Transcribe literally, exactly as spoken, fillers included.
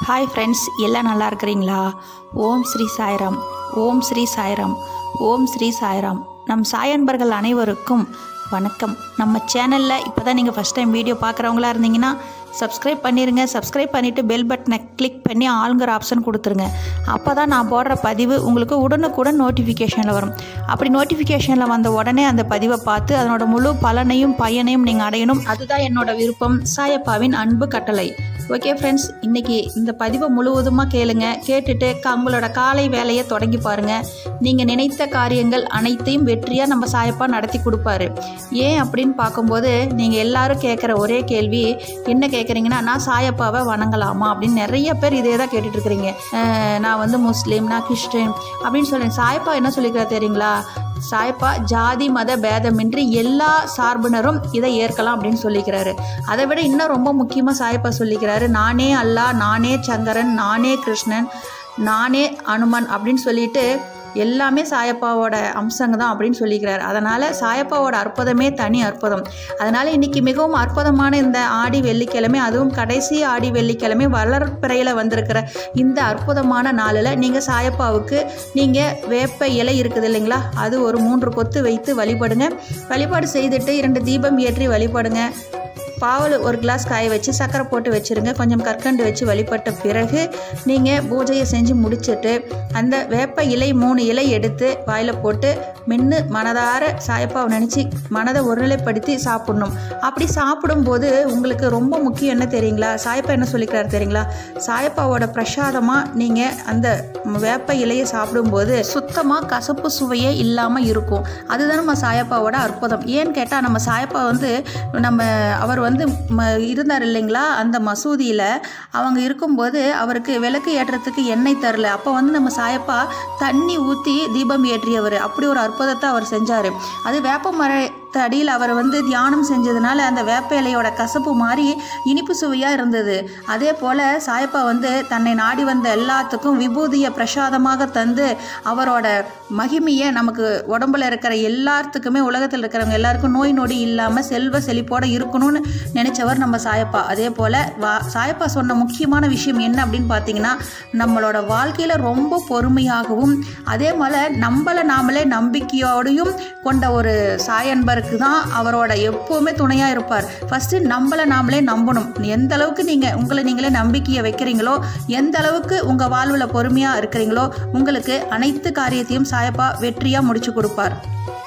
Hi friends, எல்லாம் நல்லா இருக்கிறீங்களா? ஓம் ஸ்ரீ சாய்ராம், ஓம் ஸ்ரீ சாய்ராம், ஓம் ஸ்ரீ சாய்ராம். நம் சாயன்பர்கள் அனைவருக்கும் வணக்கம். நம்ம சேனலில் இப்போ தான் நீங்கள் ஃபஸ்ட் டைம் வீடியோ பார்க்குறவங்களா இருந்தீங்கன்னா சப்ஸ்கிரைப் பண்ணிடுங்க. சப்ஸ்கிரைப் பண்ணிவிட்டு பெல் பட்டனை கிளிக் பண்ணி ஆளுங்கிற ஆப்ஷன் கொடுத்துருங்க. அப்போ தான் நான் போடுற பதிவு உங்களுக்கு உடனுக்குடன் நோட்டிஃபிகேஷனில் வரும். அப்படி நோட்டிஃபிகேஷனில் வந்த உடனே அந்த பதிவை பார்த்து அதனோட முழு பலனையும் பயனையும் நீங்கள் அடையணும். அதுதான் என்னோட விருப்பம். சாயப்பாவின் அன்பு கட்டளை. ஓகே ஃப்ரெண்ட்ஸ், இன்றைக்கி இந்த பதிவை முழுவதுமாக கேளுங்க. கேட்டுட்டு உங்களோட காலை வேலையை தொடங்கி பாருங்கள். நீங்கள் நினைத்த காரியங்கள் அனைத்தையும் வெற்றியாக நம்ம சாயப்பா நடத்தி கொடுப்பாரு. ஏன் அப்படின்னு பார்க்கும்போது நீங்கள் எல்லாரும் கேட்குற ஒரே கேள்வி என்ன கேட்குறீங்கன்னா, நான் சாயப்பாவை வணங்கலாமா அப்படின்னு நிறைய பேர் இதே தான் கேட்டுட்ருக்கிறீங்க. நான் வந்து முஸ்லீம், நான் கிறிஸ்டின் அப்படின்னு சொல்கிறேன். சாயப்பா என்ன சொல்லிக்கிறா தெரியுங்களா? சாயப்பா ஜாதி மத பேதமின்றி எல்லா சார்பினரும் இதை ஏற்கலாம் அப்படின்னு சொல்லிக்கிறாரு. அதை விட இன்னும் ரொம்ப முக்கியமாக சாயப்பா சொல்லிக்கிறாரு, நானே அல்லாஹ், நானே சங்கரன், நானே கிருஷ்ணன், நானே அனுமன் அப்படின்னு சொல்லிட்டு எல்லாமே சாயப்பாவோட அம்சங்க தான் அப்படின்னு சொல்லிக்கிறார். அதனால் சாயப்பாவோட அற்புதமே தனி அற்புதம். அதனால் இன்றைக்கி மிகவும் அற்புதமான இந்த ஆடி வெள்ளிக்கிழமை, அதுவும் கடைசி ஆடி வெள்ளிக்கிழமை வளர்ப்பிறையில் வந்திருக்கிற இந்த அற்புதமான நாளில் நீங்கள் சாயப்பாவுக்கு நீங்கள் வேப்ப இலை இருக்குது இல்லைங்களா, அது ஒரு மூன்று கொத்து வைத்து வழிபடுங்க. வழிபாடு செய்துட்டு இரண்டு தீபம் ஏற்றி வழிபடுங்க. பாவல் ஒரு கிளாஸ் காய வச்சு சக்கரை போட்டு வச்சுருங்க. கொஞ்சம் கற்கண்டு வச்சு வழிபட்ட பிறகு நீங்கள் பூஜையை செஞ்சு முடிச்சுட்டு அந்த வேப்ப இலை மூணு இலை எடுத்து வாயில் போட்டு மென்று மனதார சாயப்பாவை நினச்சி மனதை ஒருநிலைப்படுத்தி சாப்பிட்ணும். அப்படி சாப்பிடும்போது உங்களுக்கு ரொம்ப முக்கியம் என்ன தெரியுங்களா? சாயப்பா என்ன சொல்லிக்கிறார் தெரியுங்களா? சாயப்பாவோட பிரசாதமாக நீங்கள் அந்த வேப்ப இலையை சாப்பிடும்போது சுத்தமாக கசப்பு சுவையே இல்லாமல் இருக்கும். அதுதான் நம்ம சாயப்பாவோட அற்புதம். ஏன்னு கேட்டால், நம்ம சாயப்பா வந்து நம்ம அவர் வந்து ம இருந்தார் இல்லைங்களா, அந்த மசூதியில் அவங்க இருக்கும்போது அவருக்கு விளக்கு ஏற்றுறதுக்கு எண்ணெய் தரல. அப்போ வந்து நம்ம சாயப்பா தண்ணி ஊற்றி தீபம் ஏற்றியவர். அப்படி ஒரு அற்புதத்தை அவர் செஞ்சார். அது வேப்ப மர அடியில் அவர் வந்து தியானம் செஞ்சதுனால அந்த வேப்ப இலையோட கசப்பு மாறி இனிப்பு சுவையாக இருந்தது. அதே போல் சாயப்பா வந்து தன்னை நாடி வந்த எல்லாத்துக்கும் விபூதியை பிரசாதமாக தந்து அவரோட மகிமையை நமக்கு உடம்புல இருக்கிற எல்லாத்துக்குமே, உலகத்தில் இருக்கிறவங்க எல்லாருக்கும் நோய் நொடி இல்லாமல் செல்வ செழிப்போடு இருக்கணும்னு நினச்சவர் நம்ம சாயப்பா. அதே போல் வா சாயப்பா சொன்ன முக்கியமான விஷயம் என்ன அப்படின்னு பார்த்தீங்கன்னா, நம்மளோட வாழ்க்கையில் ரொம்ப பொறுமையாகவும் அதே போல் நம்மளை நாமளே நம்பிக்கையோடையும் கொண்ட ஒரு சாயன்பர் தான் அவரோட எப்பவுமே துணையாக இருப்பார். ஃபஸ்ட்டு நம்மளை நாமளே நம்பணும். எந்த அளவுக்கு நீங்கள் உங்களை நீங்களே நம்பிக்கையை வைக்கிறீங்களோ, எந்த அளவுக்கு உங்கள் வாழ்வில் பொறுமையாக இருக்கிறீங்களோ, உங்களுக்கு அனைத்து காரியத்தையும் சாயப்பா வெற்றியாக முடிச்சு கொடுப்பார்.